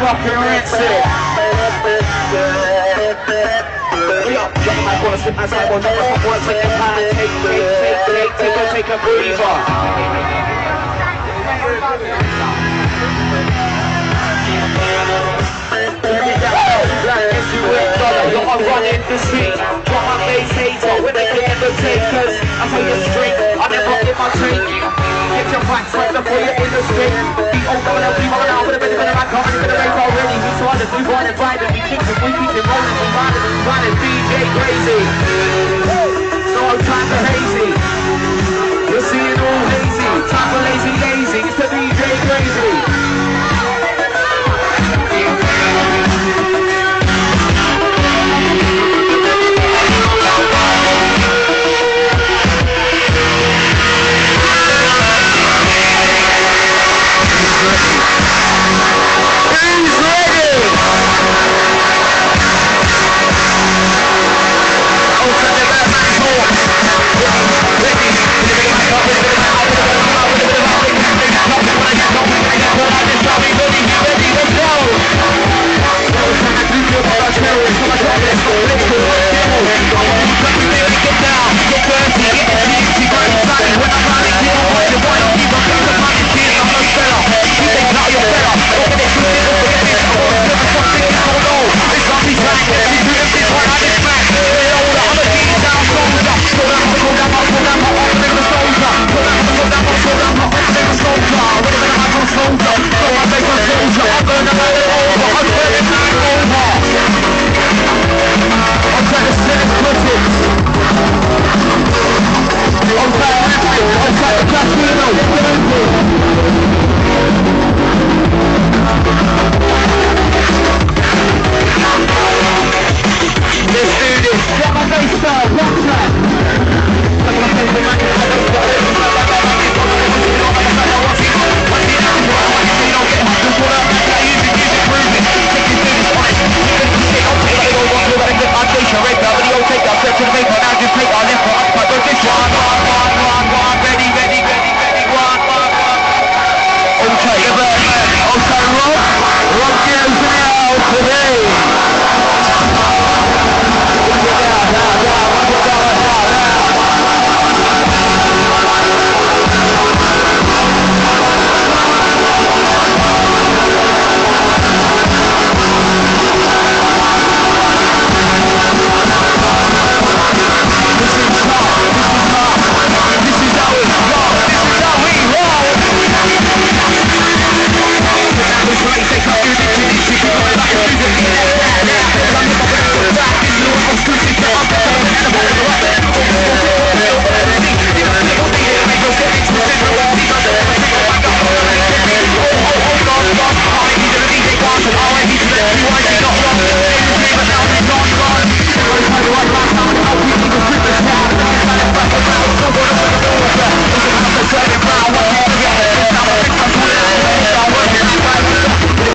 fucking rinse it. Drop my ball, slip my side, ball, drop my ball, take a pan, take a breather. You're on running the street. Drop my bass hater when they play the takers. I tell you straight, I never get my take. Get your backs right before you're in the street. The old one that we run out with a bit of a back on, it's been a race already. We started, we run and ride and we kick it, we keep it rolling, we ride it, DJ crazy. No time to hate.